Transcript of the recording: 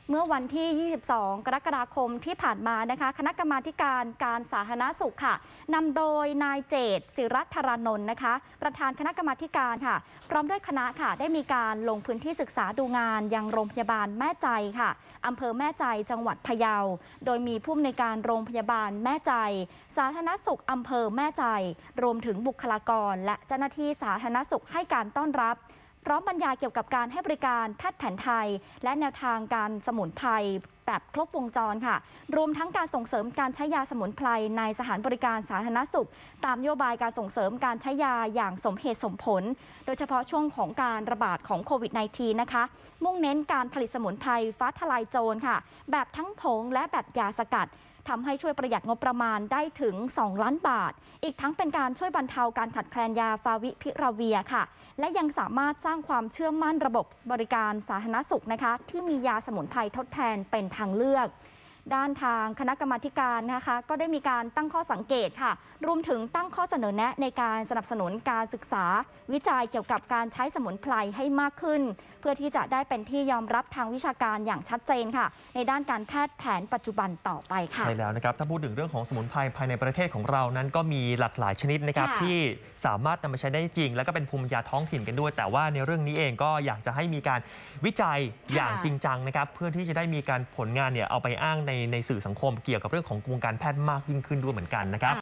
เมื่อวันที่ 22 กรกฎาคมที่ผ่านมานะคะคณะกรรมาการสาธารณสุขค่ะนำโดยนายเจต ศิรัธารานนท์นะคะประธานคณะกรรมาค่ะพร้อมด้วยคณะค่ะได้มีการลงพื้นที่ศึกษาดูงานยังโรงพยาบาลแม่ใจค่ะอำเภอแม่ใจจังหวัดพะเยาโดยมีผู้อำนวยการโรงพยาบาลแม่ใจสาธารณสุขอำเภอแม่ใจรวมถึงบุคลากรและเจ้าหน้าที่สาธารณสุขให้การต้อนรับพร้อมบรรยายเกี่ยวกับการให้บริการแพทย์แผนไทยและแนวทางการสมุนไพรแบบครบวงจรค่ะรวมทั้งการส่งเสริมการใช้ยาสมุนไพรในสถานบริการสาธารณสุขตามนโยบายการส่งเสริมการใช้ยาอย่างสมเหตุสมผลโดยเฉพาะช่วงของการระบาดของโควิด -19 นะคะมุ่งเน้นการผลิตสมุนไพรฟ้าทลายโจรค่ะแบบทั้งผงและแบบยาสกัดทำให้ช่วยประหยัดงบประมาณได้ถึง 2 ล้านบาทอีกทั้งเป็นการช่วยบรรเทาการขาดแคลนยาฟาวิพิราเวียค่ะและยังสามารถสร้างความเชื่อมั่นระบบบริการสาธารณสุขนะคะที่มียาสมุนไพรทดแทนเป็นทางเลือกด้านทางคณะกรรมาการนะคะก็ได้มีการตั้งข้อสังเกตค่ะรวมถึงตั้งข้อเสนอแนะในการสนับสนุนการศึกษาวิจัยเกี่ยวกับการใช้สมุนไพรให้มากขึ้นเพื่อที่จะได้เป็นที่ยอมรับทางวิชาการอย่างชัดเจนค่ะในด้านการแพทย์แผนปัจจุบันต่อไปค่ะใช่แล้วนะครับถ้าพูดถึงเรื่องของสมุนไพรภายในประเทศของเรานั้นก็มีหลากหลายชนิดนะครับที่สามารถนำมาใช้ได้จริงแล้วก็เป็นภูมิปัญญาท้องถิ่นกันด้วยแต่ว่าในเรื่องนี้เองก็อยากจะให้มีการวิจัยอย่างจริงจังนะครับเพื่อที่จะได้มีการผลงานเอาไปอ้างในสื่อสังคมเกี่ยวกับเรื่องของวงการแพทย์มากยิ่งขึ้นด้วยเหมือนกันนะครับ